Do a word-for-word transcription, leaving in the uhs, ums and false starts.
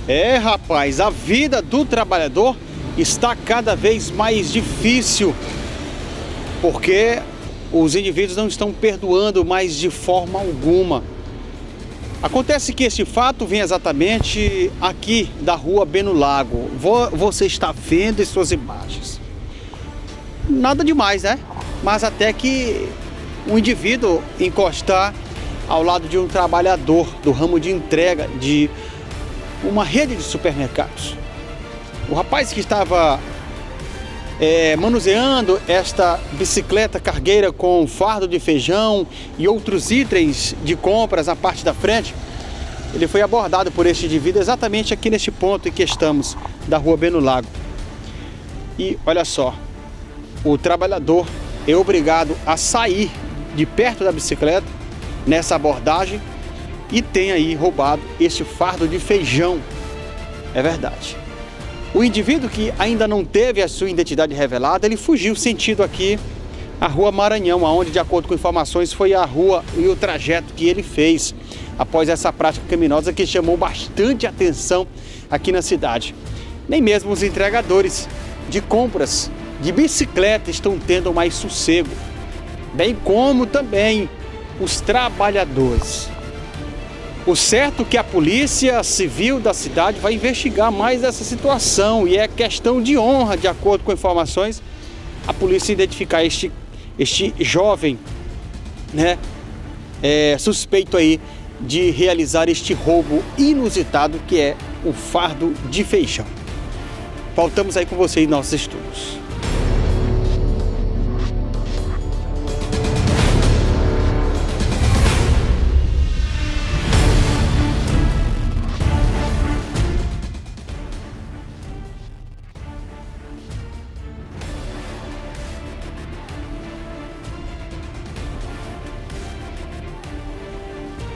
É, rapaz, a vida do trabalhador está cada vez mais difícil, porque os indivíduos não estão perdoando mais de forma alguma. Acontece que esse fato vem exatamente aqui da rua Beno Lago. Você está vendo as suas imagens. Nada demais, né? Mas até que um indivíduo encostar ao lado de um trabalhador do ramo de entrega de uma rede de supermercados. O rapaz que estava é, manuseando esta bicicleta cargueira com fardo de feijão e outros itens de compras na parte da frente, ele foi abordado por este indivíduo exatamente aqui neste ponto em que estamos, da rua Beno Lago. E olha só, o trabalhador é obrigado a sair de perto da bicicleta nessa abordagem e tem aí roubado este fardo de feijão. É verdade. O indivíduo, que ainda não teve a sua identidade revelada, ele fugiu sentido aqui a rua Maranhão, aonde, de acordo com informações, foi a rua e o trajeto que ele fez após essa prática criminosa que chamou bastante atenção aqui na cidade. Nem mesmo os entregadores de compras de bicicleta estão tendo mais sossego, bem como também os trabalhadores. O certo é que a Polícia Civil da cidade vai investigar mais essa situação, e é questão de honra, de acordo com informações, a polícia identificar este, este jovem, né, é, suspeito aí de realizar este roubo inusitado que é o fardo de feijão. Voltamos aí com você em nossos estudos.